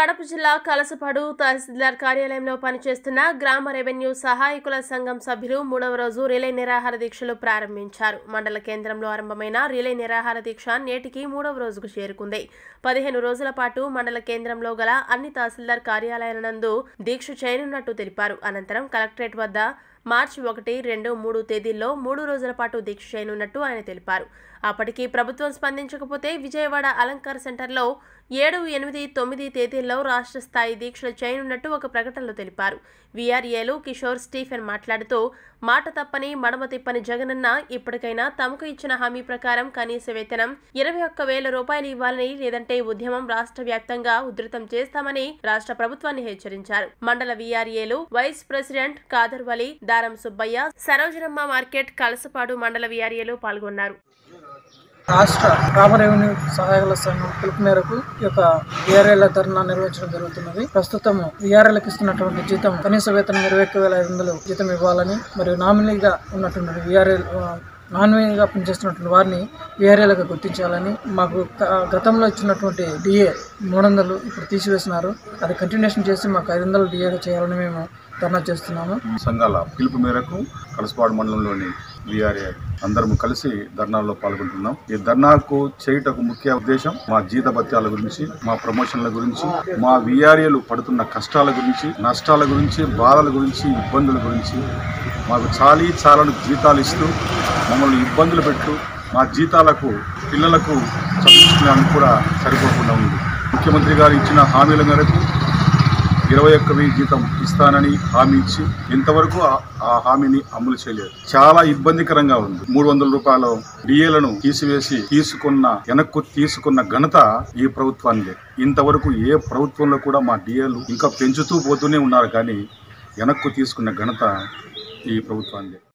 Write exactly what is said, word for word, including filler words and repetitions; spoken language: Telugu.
కడప జిల్లా కలసపడు తహసీల్దార్ కార్యాలయంలో పనిచేస్తున్న గ్రామ రెవెన్యూ సహాయకుల సంఘం సభ్యులు మూడవ రోజు రిలే నిరాహార దీక్షలు ప్రారంభించారు. మండల కేంద్రంలో ఆరంభమైన రిలే నిరాహార దీక్ష నేటికి మూడవ రోజుకు చేరుకుంది. పదిహేను రోజుల పాటు మండల కేంద్రంలో గల అన్ని తహసీల్దార్ కార్యాలయాల నందు దీక్ష చేయనున్నట్టు తెలిపారు. అనంతరం కలెక్టరేట్ వద్ద మార్చి ఒకటి రెండు మూడు తేదీల్లో మూడు రోజుల పాటు దీక్ష చేయనున్నట్టు ఆయన తెలిపారు. అప్పటికి ప్రభుత్వం స్పందించకపోతే విజయవాడ అలంకార్ సెంటర్లో ఏడు ఎనిమిది తొమ్మిది తేదీల్లో రాష్ట్ర స్థాయి దీక్షలు చేయనున్నట్టు ఒక ప్రకటనలో తెలిపారు. వీఆర్ఏలు కిషోర్ స్టీఫెన్ మాట్లాడుతూ మాట తప్పని మడమ తిప్పని జగనన్న ఇప్పటికైనా తమకు ఇచ్చిన హామీ ప్రకారం కనీస వేతనం ఇరవై ఒక్క వేల రూపాయలు ఇవ్వాలని, లేదంటే ఉద్యమం రాష్ట్ర వ్యాప్తంగా ఉధృతం చేస్తామని రాష్ట్ర ప్రభుత్వాన్ని హెచ్చరించారు. మండల వీఆర్ఏలు vice president Kadar Vali, Daram Subbaiah, Sarojanamma market, Kalasapadu మండల వీఆర్ఏలు పాల్గొన్నారు. రాష్ట్ర గ్రామ రెవెన్యూ సహాయకుల సంఘం పిలుపు మేరకు ఈ యొక్క వీఆర్ఏల ధర్నా నిర్వహించడం జరుగుతున్నది. ప్రస్తుతం వీఆర్ఏలకు ఇస్తున్నటువంటి జీతం కనీస వేతనం ఇరవై ఒక్క వేల ఐదు వందలు జీతం ఇవ్వాలని, మరియు నామినీగా ఉన్నటువంటి వీఆర్ఏ నామినీగా పనిచేస్తున్నటువంటి వారిని వీఆర్ఏలకు గుర్తించాలని, మాకు గతంలో ఇచ్చినటువంటి డిఏ మూడు వందలు ఇప్పుడు తీసివేసినారు, అది కంటిన్యూషన్ చేసి మాకు ఐదు వందలు డిఏగా చేయాలని మేము ధర్నా చేస్తున్నాము. సంఘాల పిలుపు మేరకు కలసపాడు మండలంలోని వీఆర్ఏ అందరం కలిసి ధర్నాల్లో పాల్గొంటున్నాం. ఈ ధర్నాకు చేయుటకు ముఖ్య ఉద్దేశం మా జీతభత్యాల గురించి, మా ప్రమోషన్ల గురించి, మా వీఆర్ఏలు పడుతున్న కష్టాల గురించి, నష్టాల గురించి, బాధల గురించి, ఇబ్బందుల గురించి, మాకు చాలీ చాలని జీతాలు ఇస్తూ మమ్మల్ని ఇబ్బందులు పెట్టు మా జీతాలకు పిల్లలకు చదివించడానికి కూడా సరిపోకుండా ఉంది. ముఖ్యమంత్రి గారు ఇచ్చిన హామీల మేరకు ఇరవై ఒక్క వెయ్యి జీతం ఇస్తానని హామీ ఇచ్చి ఇంతవరకు ఆ హామీని అమలు చేయలేదు. చాలా ఇబ్బందికరంగా ఉంది. మూడు వందల రూపాయల డిఏలను తీసివేసి తీసుకున్న వెనక్కు తీసుకున్న ఘనత ఈ ప్రభుత్వానిదే. ఇంతవరకు ఏ ప్రభుత్వంలో కూడా మా డిఏలు ఇంకా పెంచుతూ పోతూనే ఉన్నారు, కానీ వెనక్కు తీసుకున్న ఘనత ఈ ప్రభుత్వానిదే.